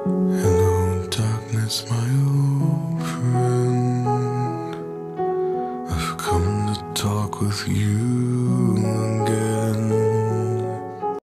Hello, darkness, my old friend. I've come to talk with you again.